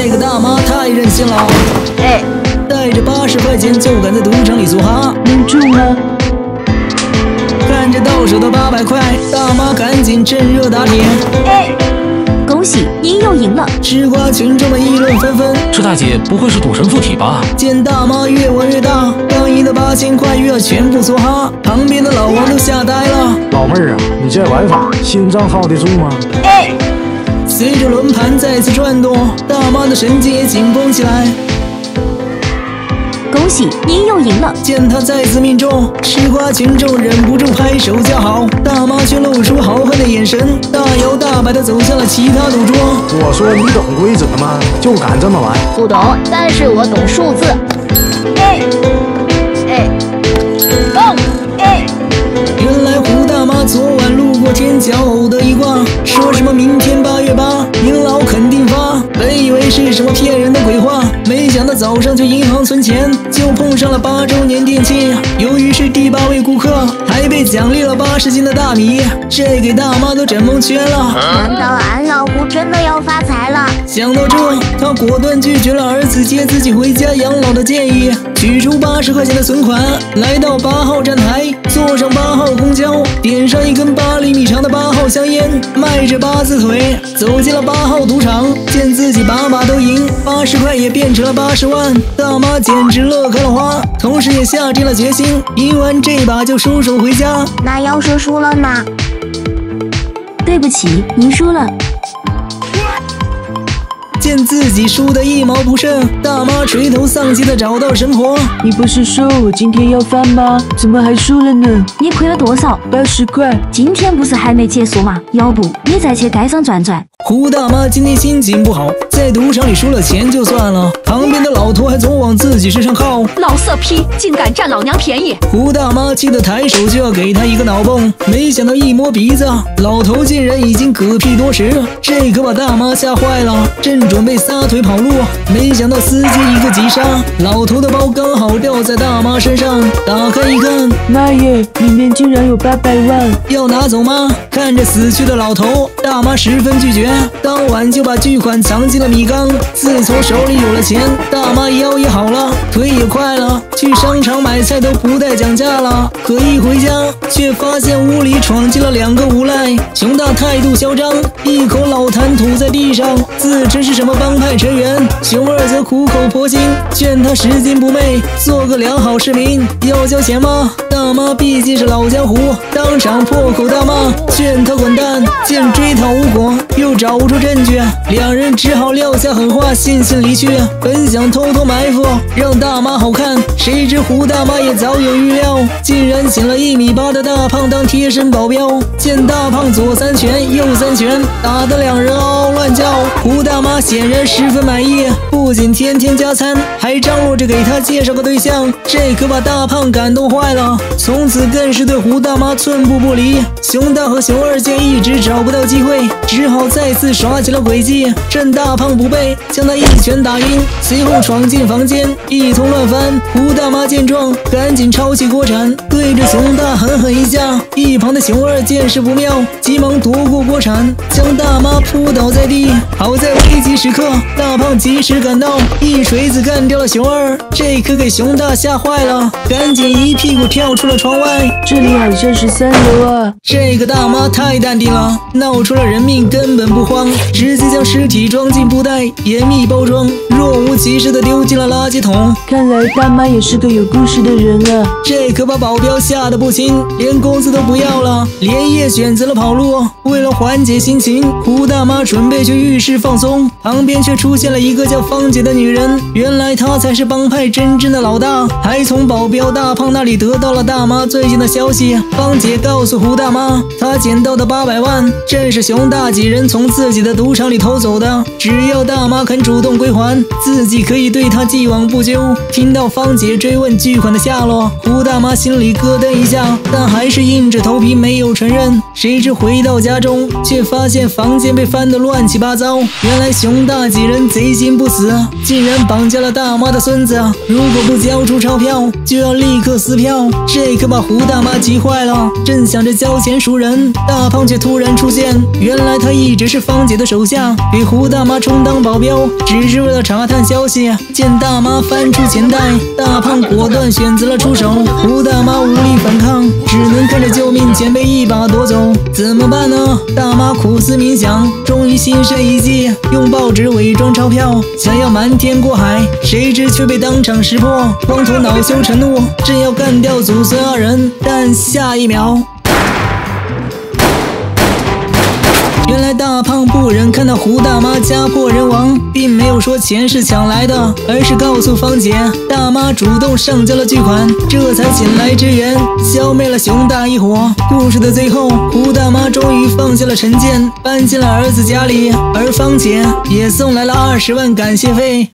这个大妈太任性了，带着80块钱就敢在赌场里梭哈， 能中吗？ 看着到手的800块，大妈赶紧趁热打铁。 恭喜您又赢了！ 吃瓜群众们议论纷纷， 这大姐不会是赌神附体吧？ 见大妈越玩越大，刚赢的8000块又要全部梭哈，旁边的老王都吓呆了。 老妹儿啊，你这玩法心脏靠得住吗？ 随着轮盘再次转动，大妈的神经也紧绷起来。 恭喜您又赢了！ 见他再次命中，吃瓜群众忍不住拍手叫好，大妈却露出豪横的眼神，大摇大摆地走向了其他赌桌。 我说你懂规则吗？就敢这么玩？ 不懂，但是我懂数字。 原来胡大妈昨晚路过天桥偶的一卦，说什么明天8月8，您老肯定发。本以为是什么骗人的鬼话，没想到早上去银行存钱，就碰上了8周年店庆。由于是第8位顾客，还被奖励了80斤的大米，这给大妈都整蒙圈了。 难道俺老胡真的要发财了？ 想到这，他果断拒绝了儿子接自己回家养老的建议，取出80块钱的存款，来到8号站台，坐上8号公交，点上一根8厘米长的8号香烟，迈着8字腿走进了8号赌场。见自己把把都赢，80块也变成了80万，大妈简直乐开了花，同时也下定了决心，赢完这把就收手回家。 那要是输了呢？ 对不起，您输了。 见自己输得一毛不剩，大妈垂头丧气地找到神婆。 你不是说我今天要翻吗？怎么还输了呢？ 你亏了多少 ？80块。 今天不是还没结束吗？要不你再去街上转转。 胡大妈今天心情不好，在赌场里输了钱就算了，旁边的老头还总往自己身上靠。 老色批，竟敢占老娘便宜！ 胡大妈气得抬手就要给他一个脑崩，没想到一摸鼻子，老头竟然已经嗝屁多时，这可把大妈吓坏了，正准备撒腿跑路，没想到司机一个急刹，老头的包刚好掉在大妈身上，打开一看， 妈耶，里面竟然有800万！ 要拿走吗？看着死去的老头，大妈十分拒绝，当晚就把巨款藏进了米缸。自从手里有了钱，大妈腰也好了，腿也快了，去商场买菜都不带讲价了。可一回家，却发现屋里闯进了2个无赖。熊大态度嚣张，一口老痰吐在地上，自称是什么帮派成员。熊二则苦口婆心劝他拾金不昧，做个良好市民。要交钱吗？大妈毕竟是老江湖，当场破口大骂，劝他滚蛋。见追讨无果，又找不出证据，两人只好撂下狠话，悻悻离去。本想偷偷埋伏，让大妈好看，谁知胡大妈也早有预料，竟然请了1米8的大胖当贴身保镖。见大胖左3拳右3拳，打得两人嗷嗷乱叫。胡大妈显然十分满意，不仅天天加餐，还张罗着给他介绍个对象，这可把大胖感动坏了，从此更是对胡大妈寸步不离。熊大和熊二见一直找不到机会，只好再次耍起了诡计，趁大胖不备，将他一拳打晕，随后闯进房间，一通乱翻。胡大妈见状，赶紧抄起锅铲，对着熊大狠狠一下。一旁的熊二见势不妙，急忙夺过锅铲，将大妈扑倒在地。好在危急时刻，大胖及时赶到，一锤子干掉了熊二，这可给熊大吓坏了，赶紧一屁股跳出了窗外。 这里好像是3楼啊！ 这个大妈太淡定了，闹出了人命根本不慌，直接将尸体装进布袋，严密包装，若无其事地丢进了垃圾桶。 看来大妈也是个有故事的人啊！ 这可把保镖吓得不轻，连工资都不要了，连夜选择了跑路。为了缓解心情，胡大妈准备去浴室放松，旁边却出现了一个叫芳姐的女人，原来她才是帮派真正的老大，还从保镖大胖那里得到了大妈最近的消息。芳姐告诉胡大妈，她捡到的800万正是熊大几人从自己的赌场里偷走的，只要大妈肯主动归还，自己可以对她既往不咎。听到芳姐追问巨款的下落，胡大妈心里咯噔一下，但还是硬着头皮没有承认。谁知回到家中，却发现房间被翻得乱七八糟，原来熊熊大几人贼心不死，竟然绑架了大妈的孙子。如果不交出钞票，就要立刻撕票。这可把胡大妈急坏了，正想着交钱赎人，大胖却突然出现。原来他一直是芳姐的手下，给胡大妈充当保镖，只是为了查探消息。见大妈翻出钱袋，大胖果断选择了出手。胡大妈无力反抗，只能看着救命钱被一把夺走。怎么办呢？大妈苦思冥想，终于心生一计，用报纸伪装钞票，想要瞒天过海，谁知却被当场识破。光头恼羞成怒，正要干掉祖孙二人，但下一秒，原来大胖不忍看到胡大妈家破人亡，并没有说钱是抢来的，而是告诉芳姐，大妈主动上交了巨款，这才请来支援，消灭了熊大一伙。故事的最后，胡大妈终于放下了成见，搬进了儿子家里，而芳姐也送来了20万感谢费。